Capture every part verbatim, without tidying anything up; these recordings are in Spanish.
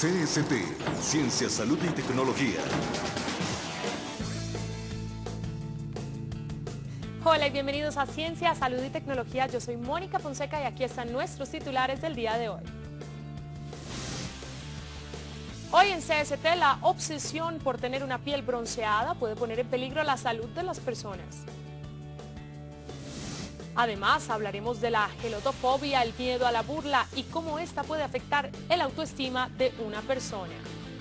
C S T, Ciencia, Salud y Tecnología. Hola y bienvenidos a Ciencia, Salud y Tecnología. Yo soy Mónica Fonseca y aquí están nuestros titulares del día de hoy. Hoy en C S T, la obsesión por tener una piel bronceada puede poner en peligro la salud de las personas. Además, hablaremos de la gelotofobia, el miedo a la burla y cómo esta puede afectar el autoestima de una persona.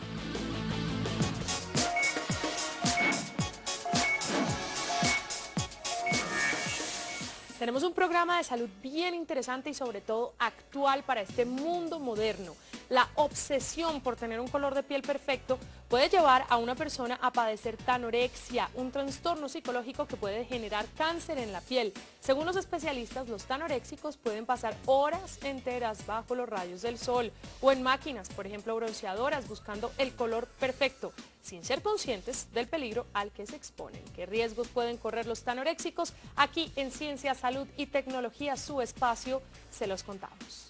Tenemos un programa de salud bien interesante y sobre todo actual para este mundo moderno. La obsesión por tener un color de piel perfecto puede llevar a una persona a padecer tanorexia, un trastorno psicológico que puede generar cáncer en la piel. Según los especialistas, los tanoréxicos pueden pasar horas enteras bajo los rayos del sol o en máquinas, por ejemplo bronceadoras, buscando el color perfecto, sin ser conscientes del peligro al que se exponen. ¿Qué riesgos pueden correr los tanoréxicos? Aquí en Ciencia, Salud y Tecnología, su espacio, se los contamos.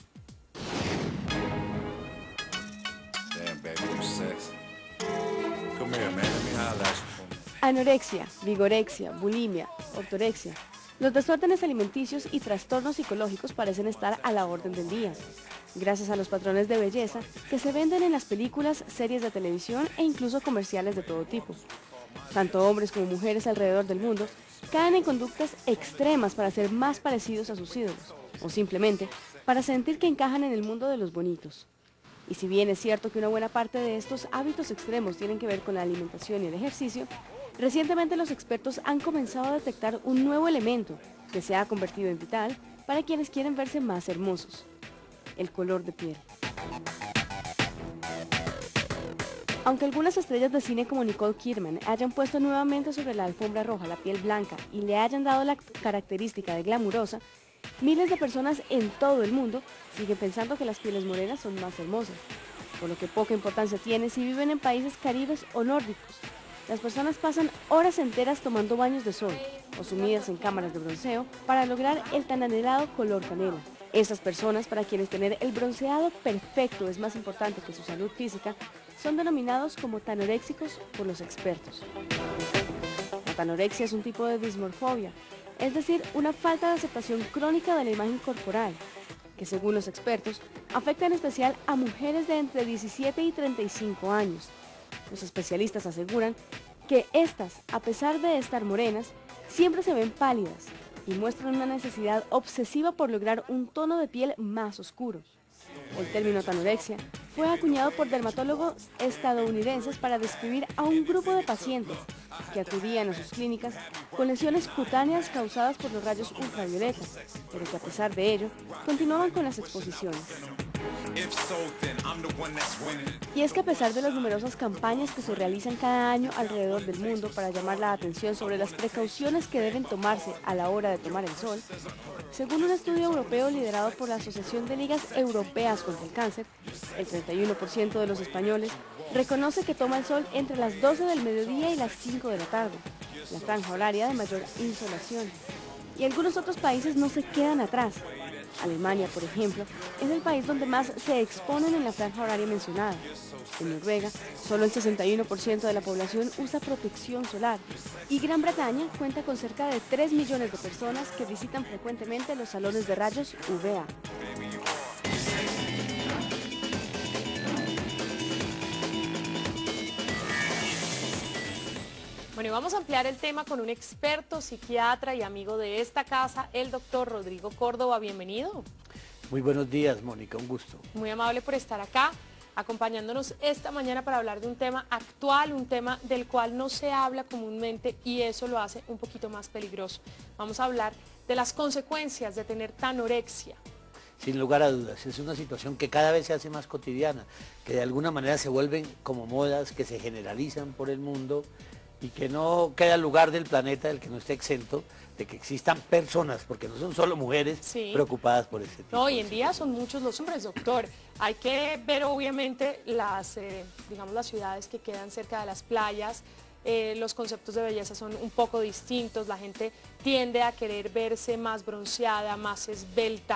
Anorexia, vigorexia, bulimia, ortorexia. Los desórdenes alimenticios y trastornos psicológicos parecen estar a la orden del día, gracias a los patrones de belleza que se venden en las películas, series de televisión e incluso comerciales de todo tipo. Tanto hombres como mujeres alrededor del mundo caen en conductas extremas para ser más parecidos a sus ídolos, o simplemente para sentir que encajan en el mundo de los bonitos. Y si bien es cierto que una buena parte de estos hábitos extremos tienen que ver con la alimentación y el ejercicio, recientemente los expertos han comenzado a detectar un nuevo elemento que se ha convertido en vital para quienes quieren verse más hermosos: el color de piel. Aunque algunas estrellas de cine como Nicole Kidman hayan puesto nuevamente sobre la alfombra roja la piel blanca y le hayan dado la característica de glamurosa, miles de personas en todo el mundo siguen pensando que las pieles morenas son más hermosas, por lo que poca importancia tiene si viven en países caribes o nórdicos. Las personas pasan horas enteras tomando baños de sol o sumidas en cámaras de bronceo para lograr el tan anhelado color canela. Esas personas, para quienes tener el bronceado perfecto es más importante que su salud física, son denominados como tanoréxicos por los expertos. La tanorexia es un tipo de dismorfobia, es decir, una falta de aceptación crónica de la imagen corporal, que según los expertos, afecta en especial a mujeres de entre diecisiete y treinta y cinco años. Los especialistas aseguran que estas, a pesar de estar morenas, siempre se ven pálidas y muestran una necesidad obsesiva por lograr un tono de piel más oscuro. El término tanorexia fue acuñado por dermatólogos estadounidenses para describir a un grupo de pacientes que acudían a sus clínicas con lesiones cutáneas causadas por los rayos ultravioletas, pero que a pesar de ello, continuaban con las exposiciones. Y es que a pesar de las numerosas campañas que se realizan cada año alrededor del mundo para llamar la atención sobre las precauciones que deben tomarse a la hora de tomar el sol, según un estudio europeo liderado por la Asociación de Ligas Europeas contra el Cáncer, el treinta y uno por ciento de los españoles reconoce que toma el sol entre las doce del mediodía y las cinco de la tarde, la franja horaria de mayor insolación. Y algunos otros países no se quedan atrás. Alemania, por ejemplo, es el país donde más se exponen en la franja horaria mencionada. En Noruega, solo el sesenta y uno por ciento de la población usa protección solar. Y Gran Bretaña cuenta con cerca de tres millones de personas que visitan frecuentemente los salones de rayos U V A. Bueno, y vamos a ampliar el tema con un experto, psiquiatra y amigo de esta casa, el doctor Rodrigo Córdoba. Bienvenido. Muy buenos días, Mónica, un gusto. Muy amable por estar acá, acompañándonos esta mañana para hablar de un tema actual, un tema del cual no se habla comúnmente y eso lo hace un poquito más peligroso. Vamos a hablar de las consecuencias de tener tanorexia. Sin lugar a dudas, es una situación que cada vez se hace más cotidiana, que de alguna manera se vuelven como modas, que se generalizan por el mundo y que no queda lugar del planeta del que no esté exento de que existan personas, porque no son solo mujeres, sí, preocupadas por ese tipo. No, hoy en día son muchos los hombres, doctor. Hay que ver obviamente las, eh, digamos, las ciudades que quedan cerca de las playas. Eh, los conceptos de belleza son un poco distintos, la gente tiende a querer verse más bronceada, más esbelta.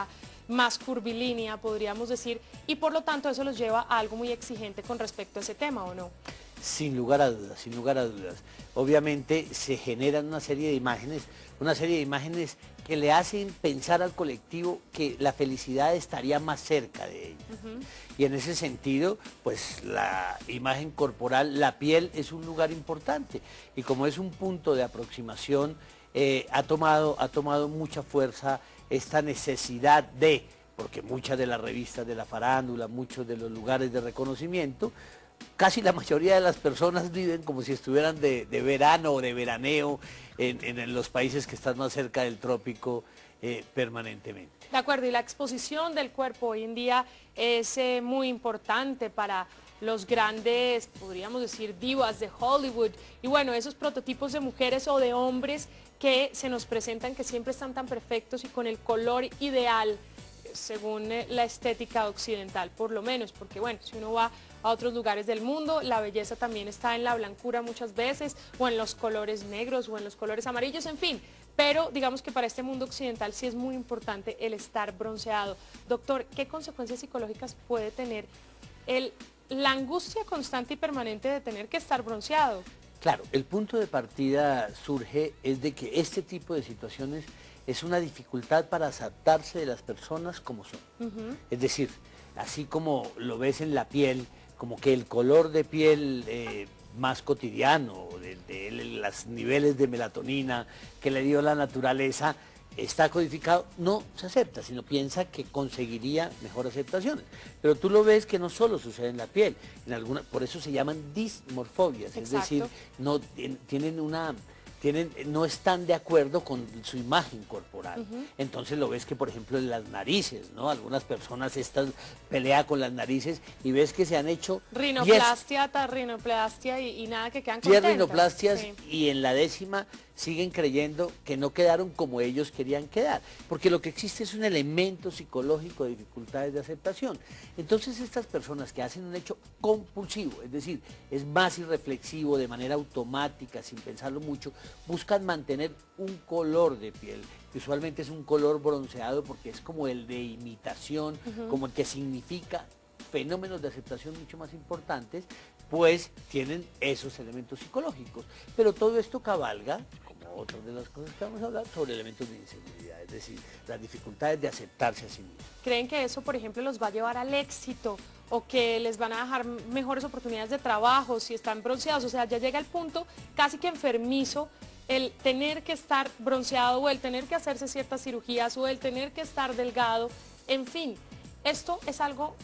más curvilínea, podríamos decir, y por lo tanto eso los lleva a algo muy exigente con respecto a ese tema, ¿o no? Sin lugar a dudas, sin lugar a dudas. Obviamente se generan una serie de imágenes, una serie de imágenes que le hacen pensar al colectivo que la felicidad estaría más cerca de ellos. Uh-huh. Y en ese sentido, pues la imagen corporal, la piel es un lugar importante. Y como es un punto de aproximación, eh, ha tomado, ha tomado mucha fuerza esta necesidad de, porque muchas de las revistas de la farándula, muchos de los lugares de reconocimiento, casi la mayoría de las personas viven como si estuvieran de, de verano o de veraneo en, en los países que están más cerca del trópico eh, permanentemente. De acuerdo, y la exposición del cuerpo hoy en día es eh, muy importante para los grandes, podríamos decir, divas de Hollywood, y bueno, esos prototipos de mujeres o de hombres que se nos presentan, que siempre están tan perfectos y con el color ideal, según la estética occidental, por lo menos, porque bueno, si uno va a otros lugares del mundo, la belleza también está en la blancura muchas veces, o en los colores negros, o en los colores amarillos, en fin, pero digamos que para este mundo occidental sí es muy importante el estar bronceado. Doctor, ¿qué consecuencias psicológicas puede tener el, la angustia constante y permanente de tener que estar bronceado? Claro, el punto de partida surge es de que este tipo de situaciones es una dificultad para adaptarse de las personas como son. Uh-huh. Es decir, así como lo ves en la piel, como que el color de piel eh, más cotidiano, de, de, de los niveles de melatonina que le dio la naturaleza, está codificado, no se acepta, sino piensa que conseguiría mejor aceptaciones. Pero tú lo ves que no solo sucede en la piel, en alguna, por eso se llaman dismorfobias, es decir, no tienen una... Tienen, no están de acuerdo con su imagen corporal. Uh-huh. Entonces lo ves que, por ejemplo, en las narices, ¿no? Algunas personas están pelean con las narices y ves que se han hecho rinoplastia, diez, rinoplastia y, y nada que quedan contentas. diez rinoplastias, sí. Y en la décima siguen creyendo que no quedaron como ellos querían quedar, porque lo que existe es un elemento psicológico de dificultades de aceptación. Entonces estas personas que hacen un hecho compulsivo, es decir, es más irreflexivo, de manera automática, sin pensarlo mucho, buscan mantener un color de piel, que usualmente es un color bronceado porque es como el de imitación, uh-huh. como el que significa fenómenos de aceptación mucho más importantes, pues tienen esos elementos psicológicos. Pero todo esto cabalga, como otras de las cosas que vamos a hablar, sobre elementos de inseguridad, es decir, las dificultades de aceptarse a sí mismos. ¿Creen que eso, por ejemplo, los va a llevar al éxito o que les van a dejar mejores oportunidades de trabajo si están bronceados? O sea, ya llega el punto casi que enfermizo el tener que estar bronceado o el tener que hacerse ciertas cirugías o el tener que estar delgado, en fin, esto es algo,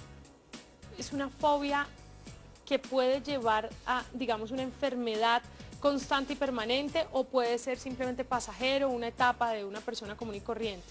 es una fobia que puede llevar a, digamos, una enfermedad constante y permanente, o puede ser simplemente pasajero, una etapa de una persona común y corriente.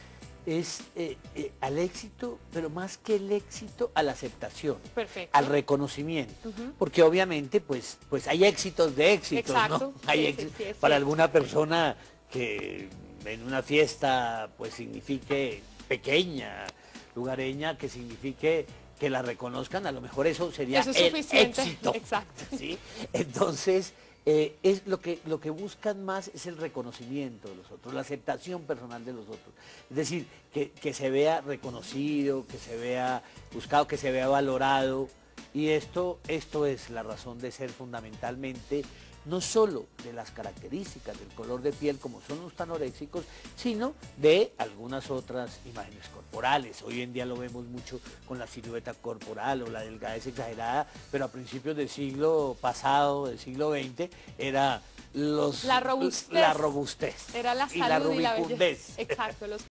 Es eh, eh, al éxito, pero más que el éxito, a la aceptación. Perfecto. Al reconocimiento. Uh-huh. Porque obviamente pues, pues hay éxitos de éxitos, exacto, ¿no? Hay sí, éxitos. Sí, sí, para sí. alguna persona que en una fiesta pues signifique pequeña, lugareña, que signifique que la reconozcan, a lo mejor eso sería eso es el suficiente. éxito. Exacto. ¿Sí? Entonces, eh, es lo que, lo que buscan más es el reconocimiento de los otros, la aceptación personal de los otros. Es decir, que, que se vea reconocido, que se vea buscado, que se vea valorado. Y esto, esto es la razón de ser fundamentalmente, no solo de las características del color de piel como son los anoréxicos, sino de algunas otras imágenes corporales. Hoy en día lo vemos mucho con la silueta corporal o la delgadez exagerada, pero a principios del siglo pasado, del siglo veinte, era los, la robustez. La robustez Era la salud y la y la rubicundez. belleza. Exacto. Los